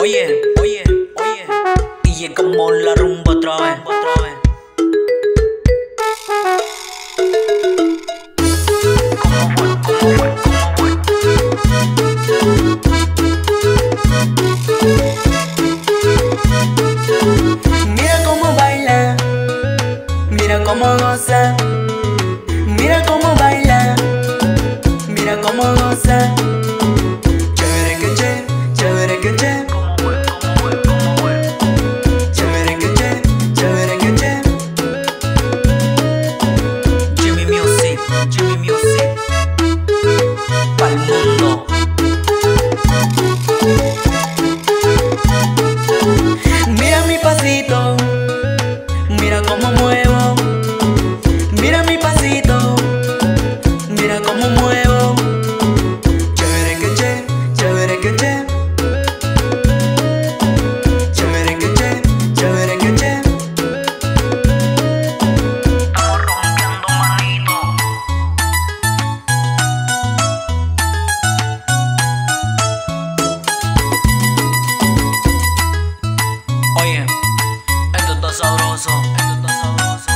Oye, oye, oye, y llegamos la rumba otra vez, otra vez. ¿Cómo fue? Mira cómo baila, mira cómo goza, mira cómo baila, mira cómo goza. Chévere que che, chévere que che. Chévere que che, chévere que che. Jimmy Music, pa'l mundo. Mira mi pasito, mira cómo muevo. Mira mi pasito, mira cómo muevo. Chévere que che, chévere que che. Chévere que che, chévere que che. Estamos rompiendo, manito. Oye, esto está sabroso, esto está sabroso.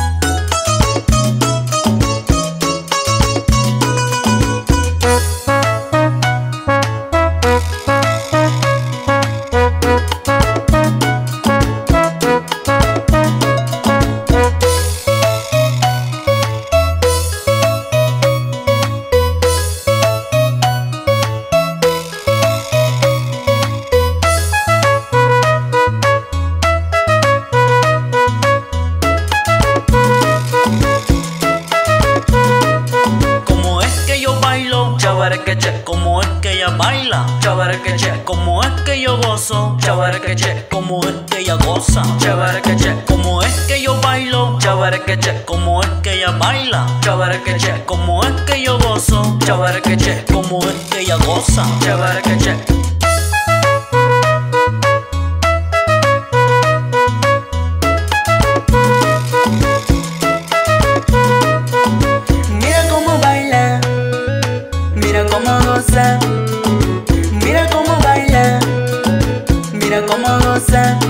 Chévere que che, como es que ella baila. Chévere que che, como es que yo gozo. Chévere que che, como es que ella goza. Chévere que che, como es que yo bailo. Chévere que che, como es que ella baila. Chévere que che, como es que yo gozo. Chévere que che, como es que ella goza. Chévere que che. Mira cómo baila, mira cómo goza. Mira cómo baila, mira cómo goza.